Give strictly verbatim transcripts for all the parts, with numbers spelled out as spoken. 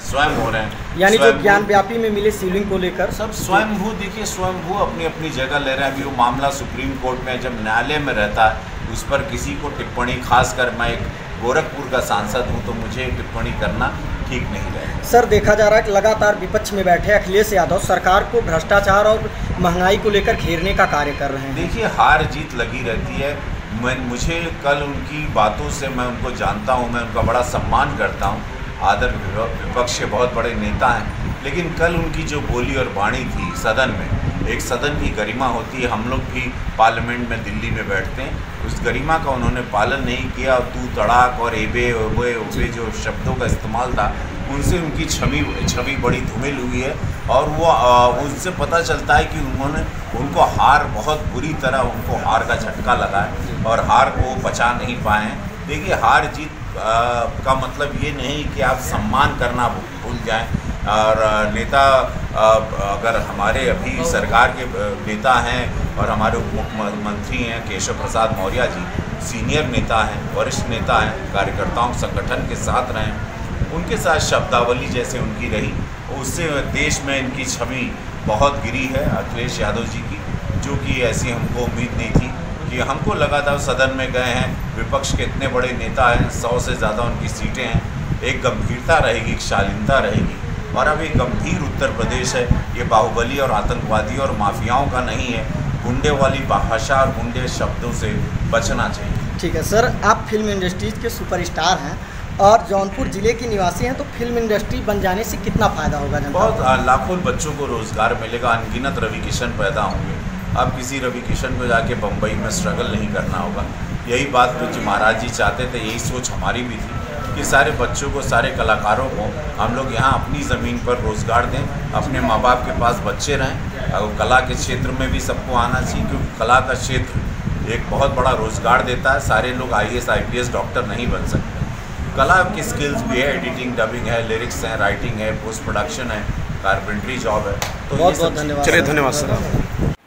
स्वयं हो रहे हैं। यानी जो ज्ञान व्यापी में मिले शिवलिंग को लेकर सब स्वयंभू, देखिए स्वयंभू अपनी अपनी जगह ले रहे हैं। अभी वो मामला सुप्रीम कोर्ट में जब न्यायालय में रहता है उस पर किसी को टिप्पणी, खासकर मैं एक गोरखपुर का सांसद हूँ तो मुझे टिप्पणी करना ठीक नहीं रहेगा। सर, देखा जा रहा है कि लगातार विपक्ष में बैठे अखिलेश यादव सरकार को भ्रष्टाचार और महंगाई को लेकर घेरने का कार्य कर रहे हैं। देखिए हार जीत लगी रहती है। मैं मुझे कल उनकी बातों से, मैं उनको जानता हूँ, मैं उनका बड़ा सम्मान करता हूँ, आदर, विपक्ष के बहुत बड़े नेता हैं, लेकिन कल उनकी जो बोली और वाणी थी सदन में, एक सदन की गरिमा होती है, हम लोग भी पार्लियामेंट में दिल्ली में बैठते हैं, उस गरिमा का उन्होंने पालन नहीं किया और तू तड़ाक और एबे ओबे ओबे जो शब्दों का इस्तेमाल था, उनसे उनकी छवि छवि बड़ी धूमिल हुई है। और वो उनसे पता चलता है कि उन्होंने उनको हार, बहुत बुरी तरह उनको हार का झटका लगा है और हार को पचा नहीं पाए हैं। देखिए हार जीत आ, का मतलब ये नहीं कि आप सम्मान करना भूल जाएं। और नेता आ, अगर हमारे अभी सरकार के नेता हैं और हमारे उप मुख्यमंत्री हैं केशव प्रसाद मौर्य जी, सीनियर नेता हैं, वरिष्ठ नेता हैं, कार्यकर्ताओं संगठन के साथ रहें, उनके साथ शब्दावली जैसे उनकी रही, उससे देश में इनकी छवि बहुत गिरी है अखिलेश यादव जी की, जो कि ऐसी हमको उम्मीद नहीं थी। कि हमको लगा था सदन में गए हैं, विपक्ष के इतने बड़े नेता हैं, सौ से ज़्यादा उनकी सीटें हैं, एक गंभीरता रहेगी, एक शालीनता रहेगी। और अब एक गंभीर उत्तर प्रदेश है, ये बाहुबली और आतंकवादी और माफियाओं का नहीं है। गुंडे वाली भाषा और गुंडे शब्दों से बचना चाहिए। ठीक है सर, आप फिल्म इंडस्ट्रीज के सुपरस्टार हैं और जौनपुर ज़िले के निवासी हैं, तो फिल्म इंडस्ट्री बन जाने से कितना फ़ायदा होगा? बहुत, लाखों बच्चों को रोज़गार मिलेगा, अनगिनत रवि किशन पैदा होंगे। अब किसी रवि किशन को जाके बम्बई में स्ट्रगल नहीं करना होगा। यही बात जो महाराज जी चाहते थे, यही सोच हमारी भी थी कि सारे बच्चों को, सारे कलाकारों को हम लोग यहाँ अपनी ज़मीन पर रोज़गार दें, अपने माँ बाप के पास बच्चे रहें। और कला के क्षेत्र में भी सबको आना चाहिए, क्योंकि कला का क्षेत्र एक बहुत बड़ा रोज़गार देता है। सारे लोग I A S I P S doctor नहीं बन सकते। कला की स्किल्स भी है, एडिटिंग, डबिंग है, लिरिक्स हैं, राइटिंग है, पोस्ट प्रोडक्शन है, कारपेंट्री जॉब है। तो बहुत बहुत धन्यवाद। चलिए, धन्यवाद सर।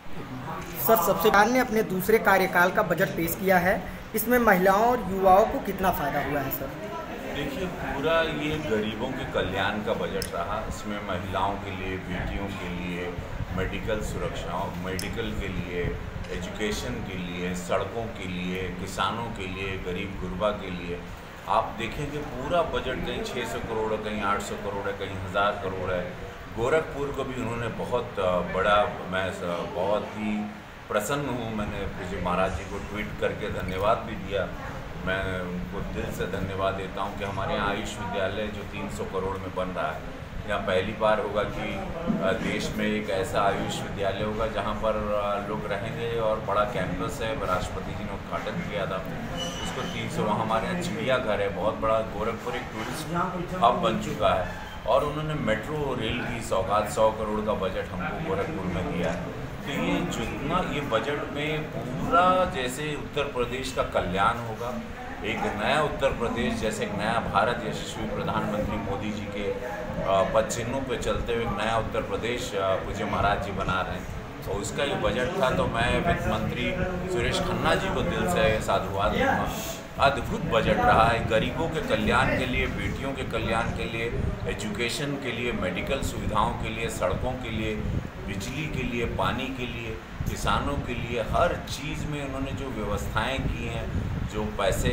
सर, सबसे सरकार ने अपने दूसरे कार्यकाल का बजट पेश किया है, इसमें महिलाओं और युवाओं को कितना फ़ायदा हुआ है सर? देखिए पूरा ये गरीबों के कल्याण का बजट रहा। इसमें महिलाओं के लिए, बेटियों के लिए, मेडिकल सुरक्षा, मेडिकल के लिए, एजुकेशन के लिए, सड़कों के लिए, किसानों के लिए, गरीब गुरबा के लिए, आप देखेंगे पूरा बजट कहीं छः सौ करोड़ है, कहीं आठ सौ करोड़ है, कहीं हज़ार करोड़ है। गोरखपुर को भी उन्होंने बहुत बड़ा, मैं बहुत ही प्रसन्न हूँ। मैंने जी महाराज जी को ट्वीट करके धन्यवाद भी दिया। मैं उनको दिल से धन्यवाद देता हूँ कि हमारे यहाँ आयुष विद्यालय जो तीन सौ करोड़ में बन रहा है, यहाँ पहली बार होगा कि देश में एक ऐसा आयुष विद्यालय होगा जहाँ पर लोग रहेंगे और बड़ा कैंपस है। राष्ट्रपति जी ने उद्घाटन किया था उसको। तीन सौ वहाँ हमारे यहाँ चिड़ियाघर है, बहुत बड़ा। गोरखपुर एक टूरिस्ट हब बन चुका है और उन्होंने मेट्रो रेल की सौगात, सौ करोड़ का बजट हमको गोरखपुर में दिया है। तो ये जितना ये बजट में पूरा जैसे उत्तर प्रदेश का कल्याण होगा, एक नया उत्तर प्रदेश, जैसे एक नया भारत यशस्वी प्रधानमंत्री मोदी जी के पद चिन्हों पर चलते हुए एक नया उत्तर प्रदेश पूज्य महाराज जी बना रहे हैं। तो इसका ये बजट था। तो मैं वित्त मंत्री सुरेश खन्ना जी को दिल से साधुवाद दूँगा। अद्भुत बजट रहा है, गरीबों के कल्याण के लिए, बेटियों के कल्याण के लिए, एजुकेशन के लिए, मेडिकल सुविधाओं के लिए, सड़कों के लिए, बिजली के लिए, पानी के लिए, किसानों के लिए, हर चीज़ में उन्होंने जो व्यवस्थाएं की हैं, जो पैसे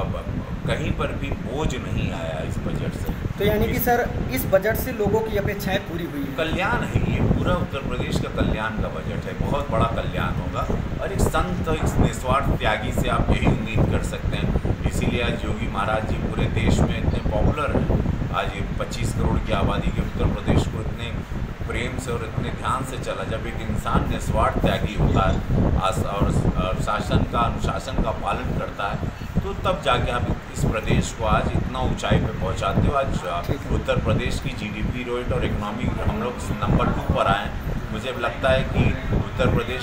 कहीं पर भी बोझ नहीं आया इस बजट से। तो यानी कि सर इस बजट से लोगों की अपेक्षाएं पूरी हुई है। कल्याण है ये, पूरा उत्तर प्रदेश का कल्याण का बजट है, बहुत बड़ा कल्याण होगा। और एक संत, एक निस्वार्थ त्यागी से आप यही उम्मीद कर सकते हैं। इसीलिए आज योगी महाराज जी पूरे देश में इतने पॉपुलर हैं। आज ये पच्चीस करोड़ की आबादी के उत्तर प्रदेश को इतने प्रेम से और इतने ध्यान से चला। जब एक इंसान निस्वार्थ त्यागी होता है और शासन का, अनुशासन का पालन करता है, तो तब जाके हम इस प्रदेश को आज इतना ऊंचाई पे पहुंचाते हो। आज उत्तर प्रदेश की जीडीपी रेट और इकोनॉमी हम लोग नंबर टू पर आए हैं। मुझे लगता है कि उत्तर प्रदेश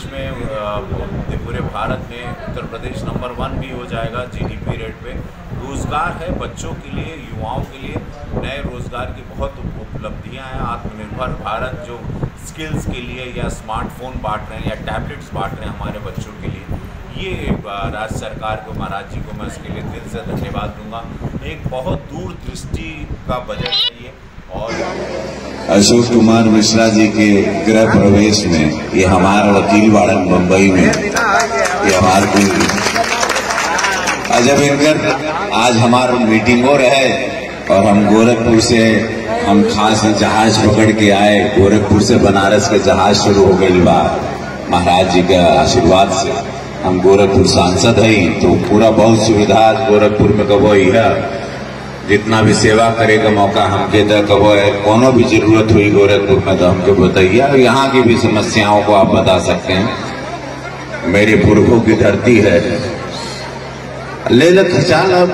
में, पूरे भारत में उत्तर प्रदेश नंबर वन भी हो जाएगा जीडीपी रेट पे। रोज़गार है बच्चों के लिए, युवाओं के लिए, नए रोज़गार की बहुत उपलब्धियां हैं। आत्मनिर्भर भारत जो स्किल्स के लिए या स्मार्टफोन बांट रहे हैं या टैबलेट्स बांट रहे हैं हमारे बच्चों के लिए, ये राज्य सरकार को, महाराज जी को मैं उसके लिए दिल से धन्यवाद दूंगा। एक बहुत दूरदृष्टि का बजट है ये अशोक कुमार मिश्रा जी के गृह प्रवेश में, ये हमारा वकील वाड़न बम्बई में, ये हमारे कुल अजब इनकर आज हमारा मीटिंग हो रहा है और हम गोरखपुर से हम खास जहाज पकड़ के आए। गोरखपुर से बनारस का जहाज शुरू हो गई बा महाराज जी के आशीर्वाद से। हम गोरखपुर सांसद है तो पूरा बहुत सुविधा गोरखपुर में कबो है, जितना भी सेवा करे का मौका हमके द कबो है, कोनो भी जरूरत हुई गोरखपुर में तो हमको बताइए। और यहाँ की भी समस्याओं को आप बता सकते हैं। मेरे पुरखों की धरती है, ले लो खचाल अब,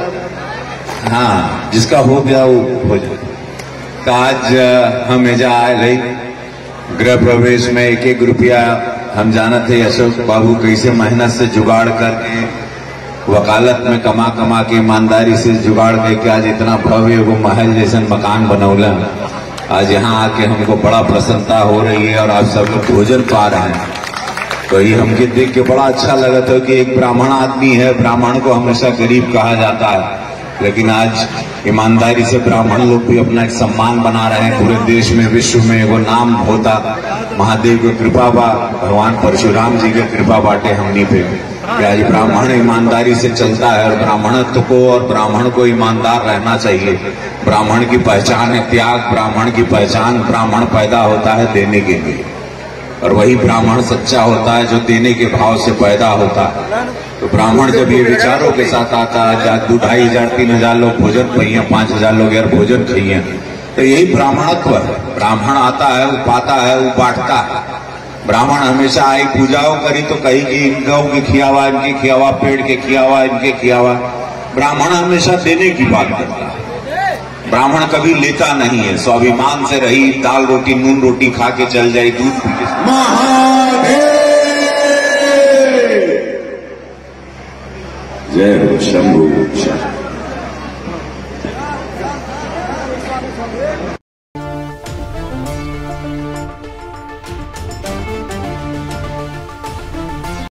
हाँ जिसका हो गया वो हो जाए। तो आज हम एजा आए रही गृह प्रवेश में एक एक रुपया हम जानते थे अशोक बाबू कैसे मेहनत से जुगाड़ करके वकालत में कमा कमा के ईमानदारी से जुगाड़ करके आज इतना भव्य वो महल जैसा मकान बनौला। आज यहाँ आके हमको बड़ा प्रसन्नता हो रही है और आप सब लोग भोजन पा रहे हैं। तो ये हमके देख के बड़ा अच्छा लगा था कि एक ब्राह्मण आदमी है। ब्राह्मण को हमेशा गरीब कहा जाता है, लेकिन आज ईमानदारी से ब्राह्मण लोग भी अपना एक सम्मान बना रहे हैं पूरे देश में, विश्व में। वो नाम होता महादेव की कृपा बा, भगवान परशुराम जी की कृपा बाटे हमनी पे कि आज ब्राह्मण ईमानदारी से चलता है। और ब्राह्मणत्व को और ब्राह्मण को ईमानदार रहना चाहिए। ब्राह्मण की पहचान है त्याग, ब्राह्मण की पहचान, ब्राह्मण पैदा होता है देने के लिए और वही ब्राह्मण सच्चा होता है जो देने के भाव से पैदा होता है। तो ब्राह्मण जब ये विचारों के साथ आता है, दो ढाई हजार तीन हजार लोग भोजन खाइए, पांच हजार लोग यार भोजन खाइए, तो यही ब्राह्मणत्व है। ब्राह्मण आता है, वो पाता है, वो बांटता है। ब्राह्मण हमेशा आई पूजाओं करी तो कही कि इनका की खियावा, इनके खियावा, पेड़ के खियावा, इनके खियावा। ब्राह्मण हमेशा देने की बात करता है। ब्राह्मण कभी लेता नहीं है, स्वाभिमान से रही, दाल रोटी नून रोटी खा के चल जाए, दूध पी के। जय हो शंभू।